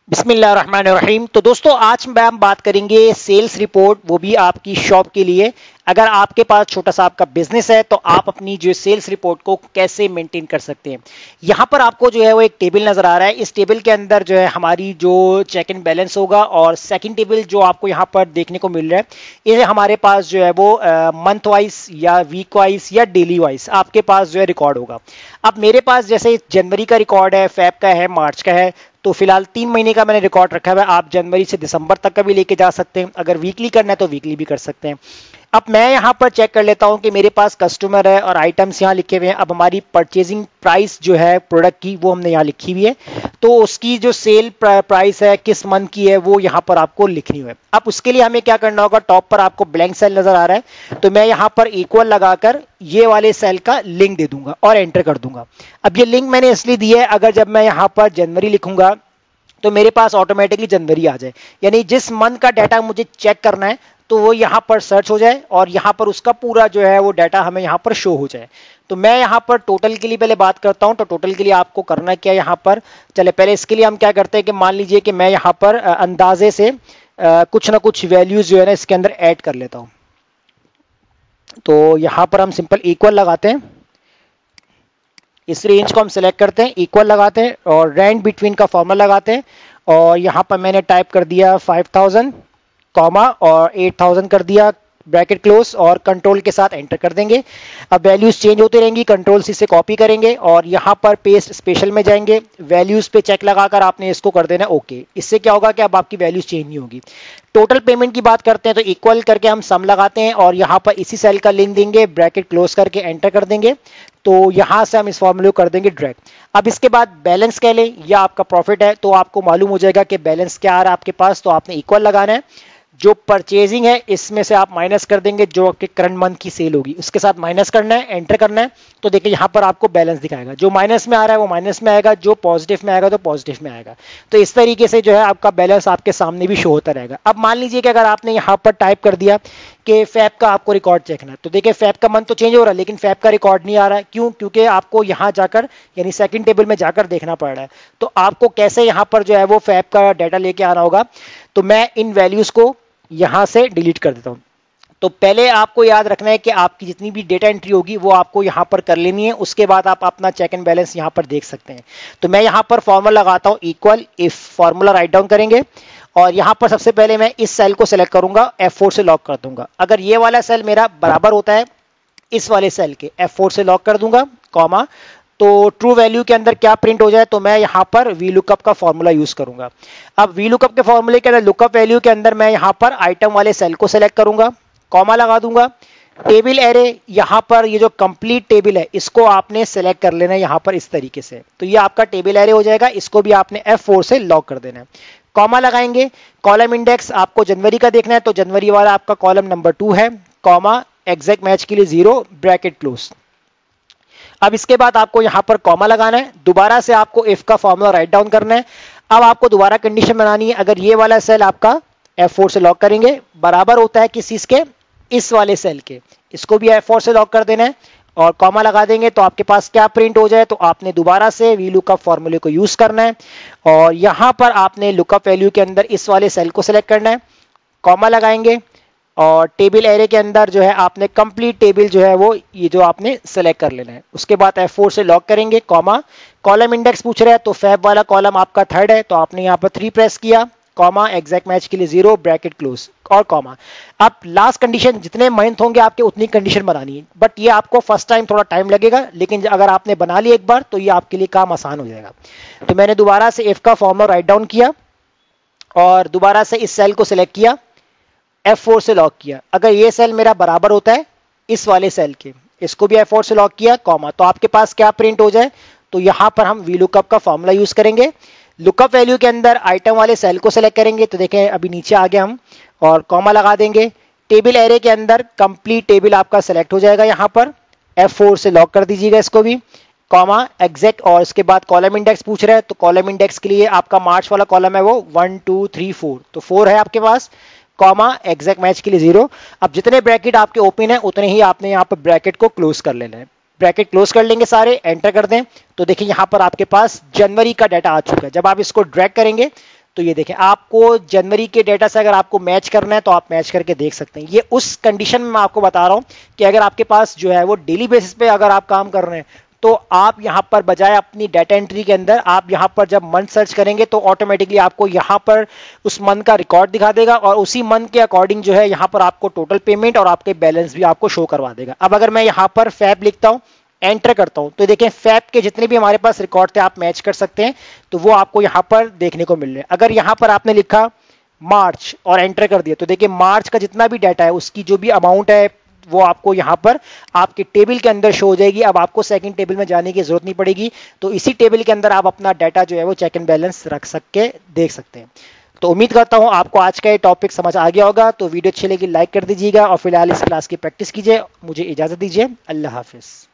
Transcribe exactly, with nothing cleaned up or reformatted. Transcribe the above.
बिस्मिल्लाहिर्रहमानिर्रहीम। तो दोस्तों आज हम बात करेंगे सेल्स रिपोर्ट, वो भी आपकी शॉप के लिए। अगर आपके पास छोटा सा आपका बिजनेस है तो आप अपनी जो सेल्स रिपोर्ट को कैसे मेंटेन कर सकते हैं। यहां पर आपको जो है वो एक टेबल नजर आ रहा है। इस टेबल के अंदर जो है हमारी जो चेक इन बैलेंस होगा, और सेकंड टेबल जो आपको यहां पर देखने को मिल रहा है ये हमारे पास जो है वो मंथ वाइज या वीक वाइज या डेली वाइज आपके पास जो है रिकॉर्ड होगा। अब मेरे पास जैसे जनवरी का रिकॉर्ड है, फेब का है, मार्च का है, तो फिलहाल तीन महीने का मैंने रिकॉर्ड रखा हुआ है। आप जनवरी से दिसंबर तक का भी लेके जा सकते हैं। अगर वीकली करना है तो वीकली भी कर सकते हैं। अब मैं यहां पर चेक कर लेता हूं कि मेरे पास कस्टमर है और आइटम्स यहां लिखे हुए हैं। अब हमारी परचेजिंग प्राइस जो है प्रोडक्ट की वो हमने यहां लिखी हुई है, तो उसकी जो सेल प्राइस है किस मंथ की है वो यहां पर आपको लिखनी है। अब उसके लिए हमें क्या करना होगा, टॉप पर आपको ब्लैंक सेल नजर आ रहा है, तो मैं यहां पर इक्वल लगाकर ये वाले सेल का लिंक दे दूंगा और एंटर कर दूंगा। अब ये लिंक मैंने इसलिए दिया है, अगर जब मैं यहां पर जनवरी लिखूंगा तो मेरे पास ऑटोमेटिकली जनवरी आ जाए, यानी जिस मंथ का डाटा मुझे चेक करना है तो वो यहां पर सर्च हो जाए और यहां पर उसका पूरा जो है वो डाटा हमें यहां पर शो हो जाए। तो मैं यहां पर टोटल के लिए पहले बात करता हूं। तो टोटल के लिए आपको करना क्या है, यहां पर चले पहले इसके लिए हम क्या करते हैं कि मान लीजिए कि मैं यहां पर अंदाजे से कुछ ना कुछ वैल्यूज जो है ना इसके अंदर ऐड कर लेता हूं। तो यहां पर हम सिंपल इक्वल लगाते हैं, इस रेंज को हम सिलेक्ट करते हैं, इक्वल लगाते हैं और रैंड बिटवीन का फॉर्मूला लगाते हैं। और यहां पर मैंने टाइप कर दिया फाइव थाउजेंड कॉमा और एट थाउजेंड कर दिया, ब्रैकेट क्लोज, और कंट्रोल के साथ एंटर कर देंगे। अब वैल्यूज चेंज होती रहेंगी, कंट्रोल सी से कॉपी करेंगे और यहां पर पेस्ट स्पेशल में जाएंगे, वैल्यूज पे चेक लगाकर आपने इसको कर देना ओके। इससे क्या होगा कि अब आपकी वैल्यूज चेंज नहीं होगी। टोटल पेमेंट की बात करते हैं तो इक्वल करके हम सम लगाते हैं और यहां पर इसी सेल का लिंक देंगे, ब्रैकेट क्लोज करके एंटर कर देंगे। तो यहां से हम इस फॉर्मूले को कर देंगे ड्रैग। अब इसके बाद बैलेंस कह लें या आपका प्रॉफिट है, तो आपको मालूम हो जाएगा कि बैलेंस क्या आ रहा है आपके पास। तो आपने इक्वल लगाना है, जो परचेजिंग है इसमें से आप माइनस कर देंगे जो आपके करंट मंथ की सेल होगी, उसके साथ माइनस करना है, एंटर करना है। तो देखिए यहां पर आपको बैलेंस दिखाएगा, जो माइनस में आ रहा है वो माइनस में आएगा, जो पॉजिटिव में आएगा तो पॉजिटिव में आएगा। तो इस तरीके से जो है आपका बैलेंस आपके सामने भी शो होता रहेगा। अब मान लीजिए कि अगर आपने यहां पर टाइप कर दिया कि फैब का आपको रिकॉर्ड देखना है, तो देखिए फैब का मंथ तो चेंज हो रहा है लेकिन फैब का रिकॉर्ड नहीं आ रहा है। क्यों? क्योंकि आपको यहां जाकर यानी सेकंड टेबल में जाकर देखना पड़ रहा है। तो आपको कैसे यहां पर जो है वो फैब का डाटा लेके आना होगा, तो मैं इन वैल्यूज को यहां से डिलीट कर देता हूं। तो पहले आपको याद रखना है कि आपकी जितनी भी डेटा एंट्री होगी वो आपको यहां पर कर लेनी है, उसके बाद आप अपना चेक एंड बैलेंस यहां पर देख सकते हैं। तो मैं यहां पर फॉर्मूला लगाता हूं, equal if, formula write down करेंगे और यहां पर सबसे पहले मैं इस सेल को सिलेक्ट करूंगा, एफ फोर से लॉक कर दूंगा। अगर ये वाला सेल मेरा बराबर होता है इस वाले सेल के, एफ फोर से लॉक कर दूंगा, कॉमा, तो ट्रू वैल्यू के अंदर क्या प्रिंट हो जाए, तो मैं यहां पर वी लुकअप का फॉर्मूला यूज करूंगा। अब वी लुकअप के फॉर्मूले के अंदर लुकअप वैल्यू के अंदर मैं यहां पर आइटम वाले सेल को सिलेक्ट करूंगा, कॉमा लगा दूंगा। टेबल एरे, यहां पर ये जो कंप्लीट टेबल है इसको आपने सेलेक्ट कर लेना है यहां पर इस तरीके से, तो ये आपका टेबल एरे हो जाएगा। इसको भी आपने एफ फोर से लॉक कर देना है, कॉमा लगाएंगे। कॉलम इंडेक्स आपको जनवरी का देखना है तो जनवरी वाला आपका कॉलम नंबर टू है, कॉमा, एग्जैक्ट मैच के लिए जीरो, ब्रैकेट क्लोज। अब इसके बाद आपको यहां पर कॉमा लगाना है, दोबारा से आपको इफ का फॉर्मूला राइट डाउन करना है। अब आपको दोबारा कंडीशन बनानी है, अगर ये वाला सेल आपका एफ फोर से लॉक करेंगे बराबर होता है किस चीज के, इस वाले सेल के, इसको भी एफ फोर से लॉक कर देना है और कॉमा लगा देंगे। तो आपके पास क्या प्रिंट हो जाए, तो आपने दोबारा से वी लुकअप फॉर्मूले को यूज करना है और यहां पर आपने लुकअप वैल्यू के अंदर इस वाले सेल को सिलेक्ट करना है, कॉमा लगाएंगे और टेबल एरे के अंदर जो है आपने कंप्लीट टेबल जो है वो ये जो आपने सेलेक्ट कर लेना है। उसके बाद एफ फोर से लॉक करेंगे, कॉमा, कॉलम इंडेक्स पूछ रहा है तो फैब वाला कॉलम आपका थर्ड है तो आपने यहां पर थ्री प्रेस किया, कॉमा, एग्जैक्ट मैच के लिए जीरो, ब्रैकेट क्लोज और कॉमा। अब लास्ट कंडीशन, जितने मंथ होंगे आपके उतनी कंडीशन बनानी है, बट ये आपको फर्स्ट टाइम थोड़ा टाइम लगेगा, लेकिन अगर आपने बना लिया एक बार तो ये आपके लिए काम आसान हो जाएगा। तो मैंने दोबारा से इफ का फॉर्मूला राइट डाउन किया और दोबारा से इस सेल को सिलेक्ट किया, एफ फोर से लॉक किया। अगर ये सेल मेरा बराबर होता है इस वाले सेल के, इसको भी एफ फोर से लॉक किया, कॉमा, तो आपके पास क्या प्रिंट हो जाए, तो यहां पर हम वी लुकअप का फॉर्मूला यूज करेंगे। लुकअप वैल्यू के अंदर आइटम वाले सेल को सिलेक्ट करेंगे, तो देखें अभी नीचे आ गए हम, और कॉमा लगा देंगे। टेबल एरे के अंदर कंप्लीट टेबल आपका सिलेक्ट हो जाएगा, यहां पर एफ फोर से लॉक कर दीजिएगा इसको भी, कॉमा, एग्जैक्ट, और इसके बाद कॉलम इंडेक्स पूछ रहा है तो कॉलम इंडेक्स के लिए आपका मार्च वाला कॉलम है वो वन टू थ्री फोर, तो फोर है आपके पास, कॉमा, एग्जैक्ट मैच के लिए जीरो। अब जितने ब्रैकेट आपके ओपन है उतने ही आपने यहाँ पर ब्रैकेट को क्लोज कर लेना है। ब्रैकेट क्लोज कर लेंगे सारे, एंटर कर दें तो देखिए यहाँ पर आपके पास जनवरी का डाटा आ चुका है। जब आप इसको ड्रैग करेंगे तो ये देखें, आपको जनवरी के डेटा से अगर आपको मैच करना है तो आप मैच करके देख सकते हैं। ये उस कंडीशन में मैं आपको बता रहा हूं कि अगर आपके पास जो है वो डेली बेसिस पे अगर आप काम कर रहे हैं तो आप यहां पर बजाय अपनी डाटा एंट्री के अंदर आप यहां पर जब मंथ सर्च करेंगे तो ऑटोमेटिकली आपको यहां पर उस मंथ का रिकॉर्ड दिखा देगा और उसी मंथ के अकॉर्डिंग जो है यहां पर आपको टोटल पेमेंट और आपके बैलेंस भी आपको शो करवा देगा। अब अगर मैं यहां पर फैब लिखता हूं, एंटर करता हूं, तो देखें फैब के जितने भी हमारे पास रिकॉर्ड थे आप मैच कर सकते हैं, तो वो आपको यहां पर देखने को मिल रहे हैं। अगर यहां पर आपने लिखा मार्च और एंटर कर दिया तो देखिए मार्च का जितना भी डाटा है उसकी जो भी अमाउंट है वो आपको यहां पर आपके टेबल के अंदर शो हो जाएगी। अब आपको सेकंड टेबल में जाने की जरूरत नहीं पड़ेगी, तो इसी टेबल के अंदर आप अपना डाटा जो है वो चेक एंड बैलेंस रख सके देख सकते हैं। तो उम्मीद करता हूं आपको आज का ये टॉपिक समझ आ गया होगा। तो वीडियो अच्छी लगी लाइक कर दीजिएगा और फिलहाल इस क्लास की प्रैक्टिस कीजिए। मुझे इजाजत दीजिए, अल्लाह हाफिज।